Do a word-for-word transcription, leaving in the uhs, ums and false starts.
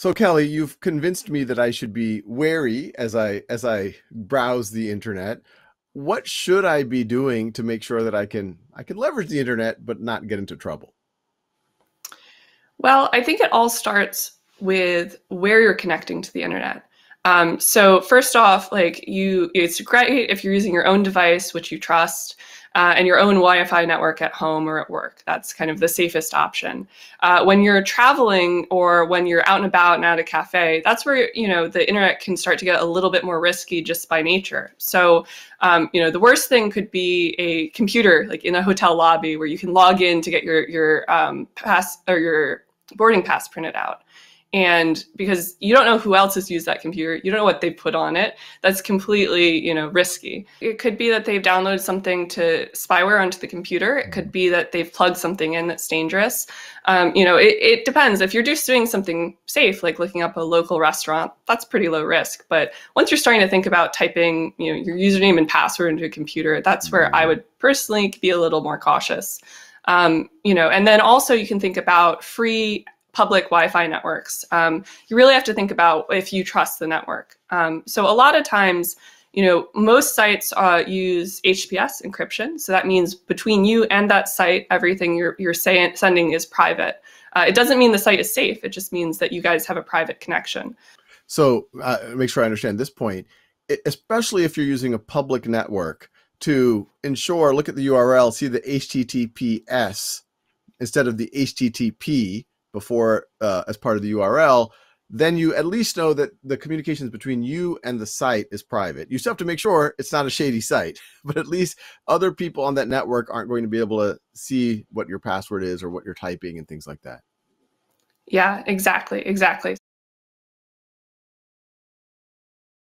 So Kelly, you've convinced me that I should be wary as I as I browse the internet. What should I be doing to make sure that I can I can leverage the internet but not get into trouble? Well, I think it all starts with where you're connecting to the internet. Um, so first off, like you, it's great if you're using your own device, which you trust, uh, and your own Wi-Fi network at home or at work. That's kind of the safest option. Uh, when you're traveling or when you're out and about and at a cafe, that's where you know the internet can start to get a little bit more risky just by nature. So, um, you know, the worst thing could be a computer like in a hotel lobby where you can log in to get your your um, pass or your boarding pass printed out. And because you don't know who else has used that computer, you don't know what they put on it. That's completely, you know, risky. It could be that they've downloaded something to spyware onto the computer. It could be that they've plugged something in that's dangerous. Um, you know, it, it depends. If you're just doing something safe, like looking up a local restaurant, that's pretty low risk. But once you're starting to think about typing, you know, your username and password into a computer, that's where I would personally be a little more cautious. Um, you know, and then also you can think about free public Wi-Fi networks. Um, you really have to think about if you trust the network. Um, so a lot of times, you know, most sites uh, use H T T P S encryption. So that means between you and that site, everything you're, you're say, sending is private. Uh, it doesn't mean the site is safe. It just means that you guys have a private connection. So uh, make sure I understand this point, e- especially if you're using a public network to ensure, look at the U R L, see the H T T P S instead of the H T T P before uh, as part of the U R L, then you at least know that the communications between you and the site is private. You still have to make sure it's not a shady site, but at least other people on that network aren't going to be able to see what your password is or what you're typing and things like that. Yeah, exactly, exactly.